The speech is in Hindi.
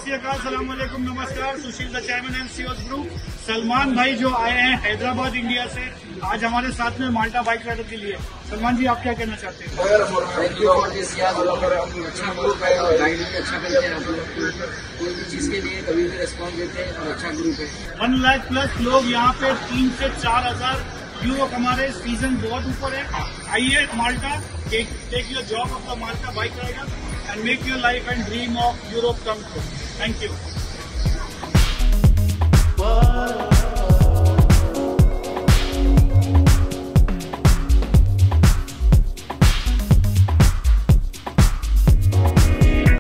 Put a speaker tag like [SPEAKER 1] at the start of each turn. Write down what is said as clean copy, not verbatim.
[SPEAKER 1] सत श्री अकाल, सलाम वालेकुम, नमस्कार। Sushil the chairman and CEO group. Salman भाई जो आए हैं हैदराबाद इंडिया से, आज हमारे साथ में माल्टा बाइक राइडर के लिए। सलमान जी, आप क्या कहना चाहते हैं?
[SPEAKER 2] थैंक यू फॉर दिस यार, अच्छा ग्रुप है और गाइड भी अच्छा करते हैं। आप लोग कोई भी चीज के लिए कभी भी रिस्पॉन्स देते हैं और अच्छा ग्रुप है।
[SPEAKER 1] 1 लाख प्लस लोग यहाँ पे 3 से 4 हजार यूरो कमा रहे। सीजन बहुत ऊपर है। आइए Malta, take your job off the Malta bike rider and make your life and dream of Europe come true. Thank you.